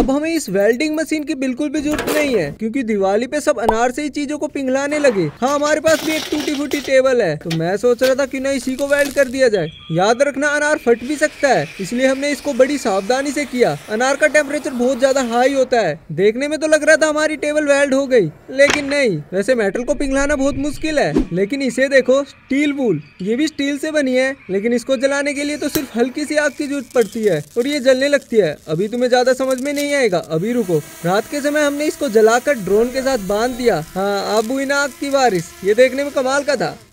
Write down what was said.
अब हमें इस वेल्डिंग मशीन की बिल्कुल भी जरूरत नहीं है, क्योंकि दिवाली पे सब अनार से ही चीजों को पिघलाने लगे। हाँ, हमारे पास भी एक टूटी फूटी टेबल है, तो मैं सोच रहा था कि ना इसी को वेल्ड कर दिया जाए। याद रखना अनार फट भी सकता है, इसलिए हमने इसको बड़ी सावधानी से किया। अनार का टेम्परेचर बहुत ज्यादा हाई होता है। देखने में तो लग रहा था हमारी टेबल वेल्ड हो गई, लेकिन नहीं। वैसे मेटल को पिघलाना बहुत मुश्किल है, लेकिन इसे देखो, स्टील वूल, ये भी स्टील से बनी है, लेकिन इसको जलाने के लिए तो सिर्फ हल्की सी आग की जरूरत पड़ती है और ये जलने लगती है। अभी तुम्हें ज्यादा समझ में नहीं आएगा, अभी रुको। रात के समय हमने इसको जलाकर ड्रोन के साथ बांध दिया। हाँ, अब हुई ना आग की बारिश। ये देखने में कमाल का था।